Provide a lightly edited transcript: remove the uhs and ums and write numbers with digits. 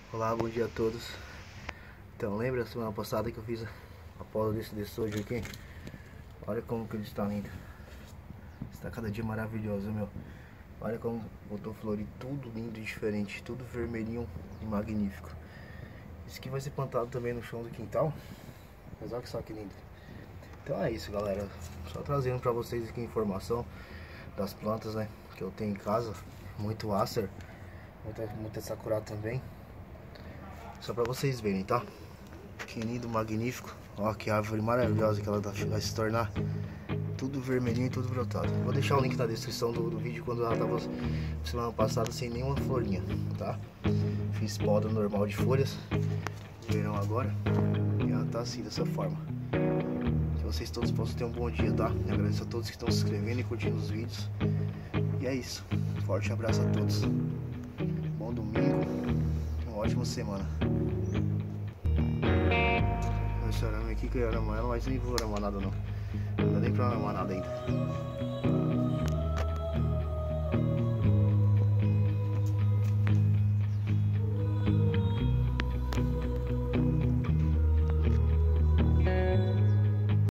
Olá, bom dia a todos. Então, lembra a semana passada que eu fiz a poda desse sojo aqui? Olha como que ele está lindo. Está cada dia maravilhoso, meu. Olha como botou flor e tudo lindo e diferente, tudo vermelhinho e magnífico. Isso aqui vai ser plantado também no chão do quintal. Mas olha só que lindo. Então é isso, galera. Só trazendo pra vocês aqui a informação das plantas, né, que eu tenho em casa. Muito Acer, muita Sakura também. Só pra vocês verem, tá? Que lindo, magnífico. Ó, que árvore maravilhosa que ela vai se tornar. Tudo vermelhinho e tudo brotado. Vou deixar o link na descrição do vídeo quando ela tava semana passada sem nenhuma florinha, tá? Fiz poda normal de folhas. Verão agora. E ela tá assim, dessa forma. Que vocês todos possam ter um bom dia, tá? Eu agradeço a todos que estão se inscrevendo e curtindo os vídeos. E é isso. Forte abraço a todos. Bom domingo. Uma ótima semana. Esse arame aqui que eu ia aramar ela, mas nem vou aramar nada não. Não dá nem pra aramar nada ainda.